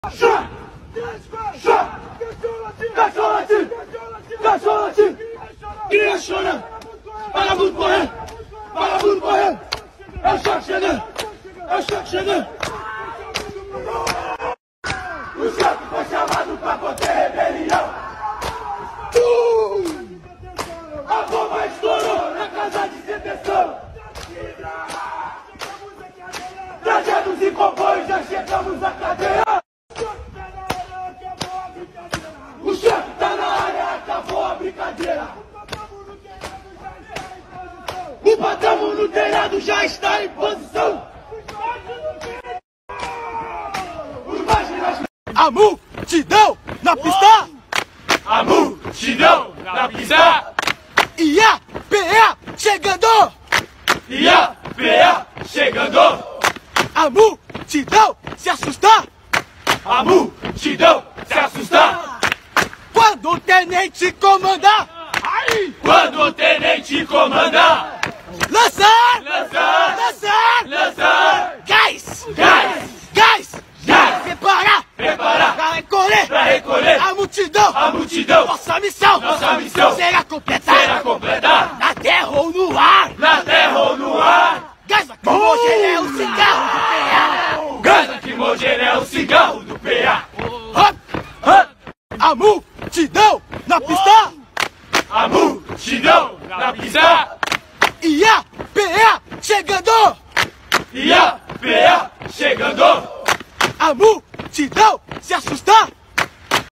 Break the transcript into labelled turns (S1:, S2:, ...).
S1: Cachorro latindo, cria chorando, vagabundo correndo, vagabundo correndo, é o choque chegando, é o choque chegando. O choque foi chamado pra conter rebelião. A bomba estourou na casa de detenção. Trajados e comboios, já chegamos na cadeia. O choque tá na área, acabou a brincadeira. O patrão no telhado já está em posição.
S2: A multidão na pista!
S1: A multidão na pista!
S2: IAPA chegando!
S1: IAPA chegando!
S2: A multidão se assusta!
S1: A multidão se assusta!
S2: Quando o tenente comanda!
S1: Quando o tenente comanda!
S2: Lançar!
S1: Lançar!
S2: Lançar!
S1: Lançar!
S2: Gás!
S1: Gás!
S2: Gás!
S1: Gás!
S2: Preparar!
S1: Preparar!
S2: Pra recolher!
S1: Pra recolher!
S2: A multidão!
S1: A multidão!
S2: Nossa missão!
S1: Nossa missão!
S2: Será completada!
S1: Será completada!
S2: Na terra ou no ar!
S1: Na terra ou no ar!
S2: Gás lacrimogêneo é o cigarro do PA!
S1: Gás lacrimogêneo é o cigarro do PA!
S2: Hop! A multidão na pista!
S1: A multidão na pista!
S2: IAPA chegando!
S1: IAPA chegando!
S2: A multidão se assusta!